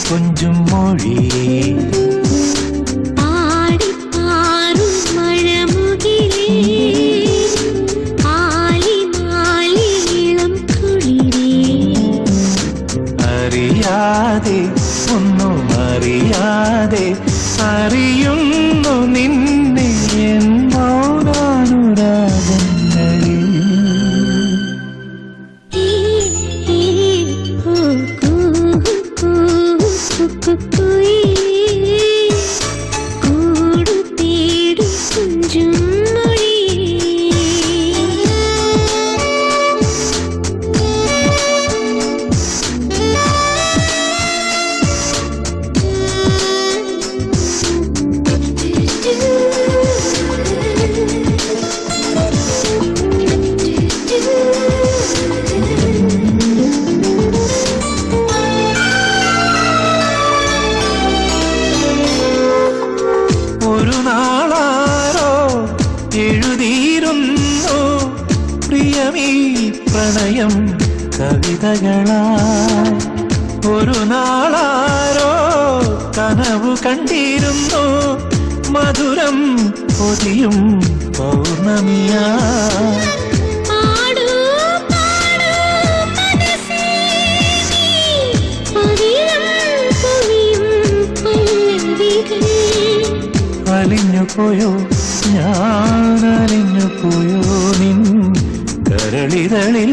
கொஞ்சும் மொழியே അറിയാതെ ഒന്നും അറിയാതെ അറിയുന്നു നിന്നെ എൻ മൗനാനുരാഗങ്ങളിൽ എഴുതിയിരുന്നു പ്രിയമീ പ്രണയം കവിതകളായി ഒരു നാളാരോ കനവു കണ്ടിരുന്നു മധുരം പൊതിയും പൗർണമിയായി അലിഞ്ഞു പോയോ ഞാൻ അലിഞ്ഞു പോയോ നിൻ കരളിതളിൽ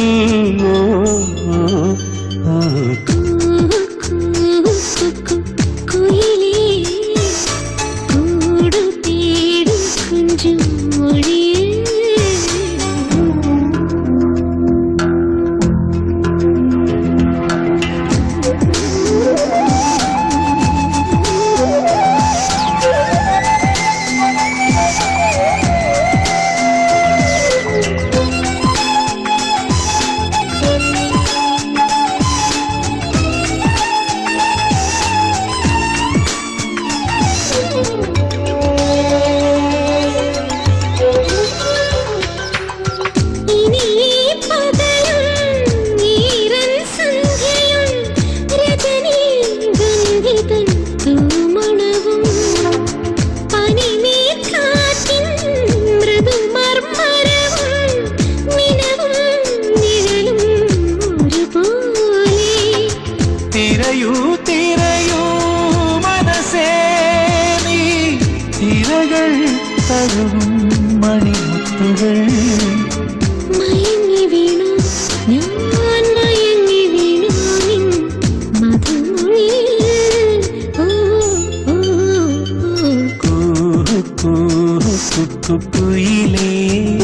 തിരയൂ മനസ്സേ നീ തിരകൾ തഴുകും മണിമുത്തുകൾ മയങ്ങി വീണു ഞാൻ മയങ്ങി വീണു നിൻ മധുമൊഴിയിൽ കുയിലേ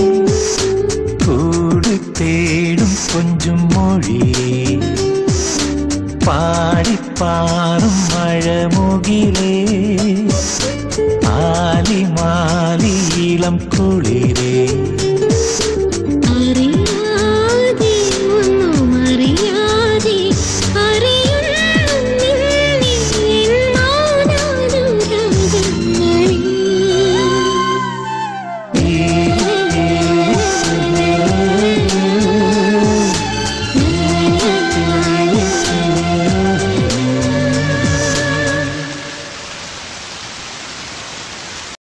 കൂട് തേടും കൊഞ്ചും മൊഴിയേ പാടിപ്പാറും മഴമുകിലേ ആലിമാലി ഇളം കുളിരേ